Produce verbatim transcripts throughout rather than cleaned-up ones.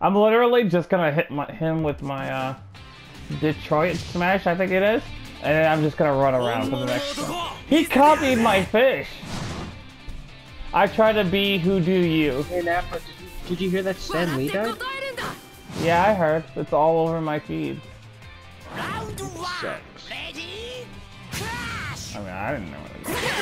I'm literally just gonna hit my, him with my uh, Detroit smash, I think it is, and then I'm just gonna run around for the next one. He copied my fish! I try to be who do you. Hey, Nappa, did you, did you hear that Stan Lee died? Yeah, I heard. It's all over my feed. Sucks. I mean, I didn't know it.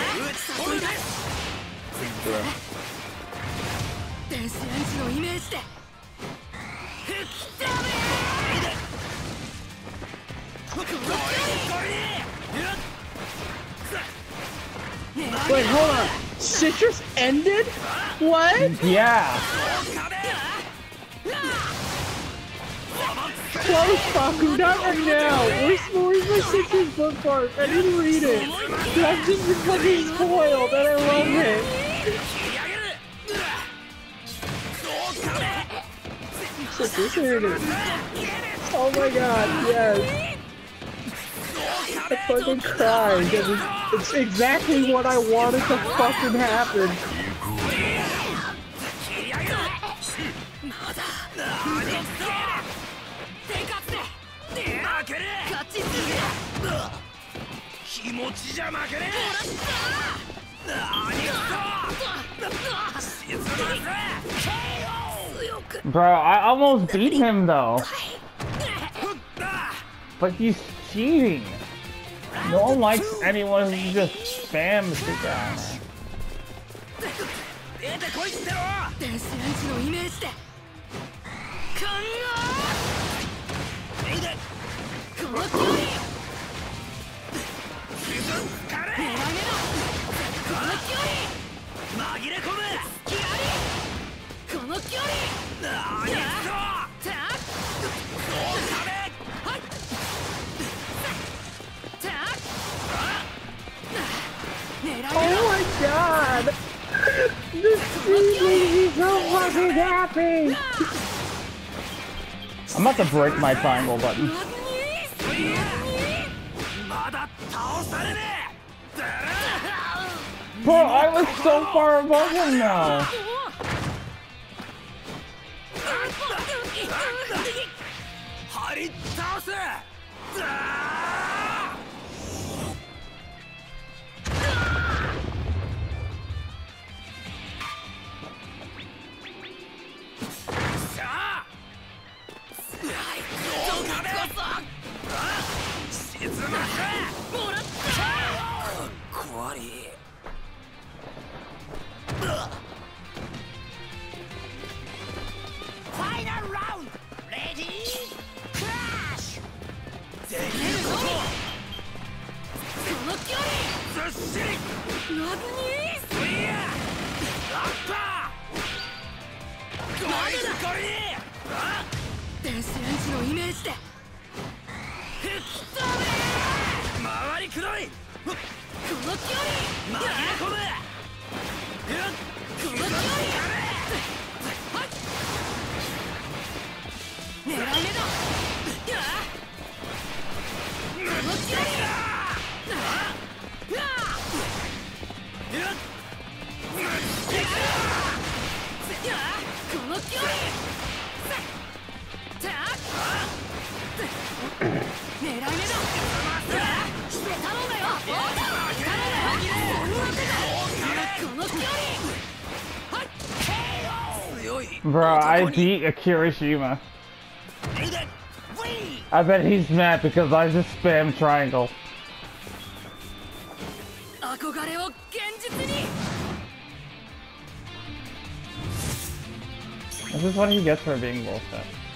Wait, hold on. Citrus ended? What? Yeah. Close, Faku, not right now. Where's, where's my Citrus bookmark? I didn't read it. I've just been fucking spoiled, and I love it. Citrus, here it is. Oh my god, yes. I fucking cried, because it's, it's exactly what I wanted to fucking happen. Bro, I almost beat him though. But he's cheating. No one likes anyone who just spams the guy. Oh my god! This scene makes me so fucking happy! I'm about to break my triangle button. Bro, I was so far above him now. Final round! Ready? Crash! Bro, I beat Akirishima. I bet he's mad because I just spam triangle. This is what he gets for being bullshit.